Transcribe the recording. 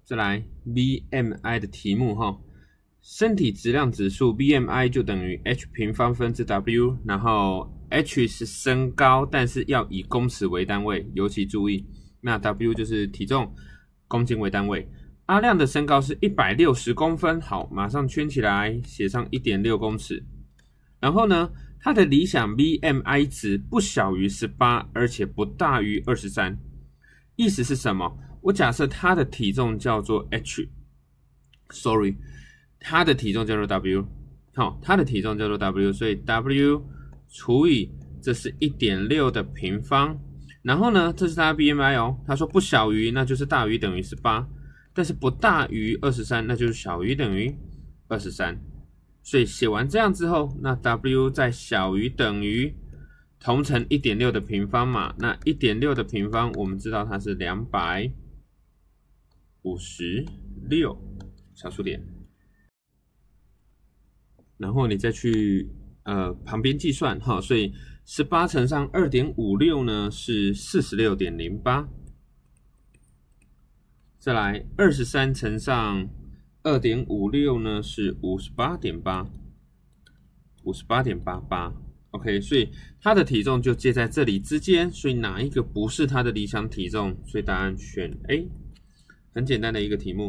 再来 BMI 的题目哈，身体质量指数 BMI 就等于 H 平方分之 W， 然后 H 是身高，但是要以公尺为单位，尤其注意。那 W 就是体重，公斤为单位。阿亮的身高是160公分，好，马上圈起来，写上 1.6 公尺。然后呢，他的理想 BMI 值不小于18，而且不大于23。意思是什么？我假设他的体重叫做 H，sorry， 他的体重叫做 W， 好，他的体重叫做 W， 所以 W 除以这是 1.6 的平方，然后呢，这是他的 BMI 哦，他说不小于，那就是大于等于18，但是不大于23，那就是小于等于23。所以写完这样之后，那 W 再小于等于同乘 1.6 的平方嘛，那 1.6 的平方我们知道它是256小数点，然后你再去旁边计算哈，所以18乘上 2.56 呢是 46.08， 再来23乘上 2.56 呢是 58.88， OK， 所以他的体重就介在这里之间，所以哪一个不是他的理想体重？所以答案选 A， 很简单的一个题目。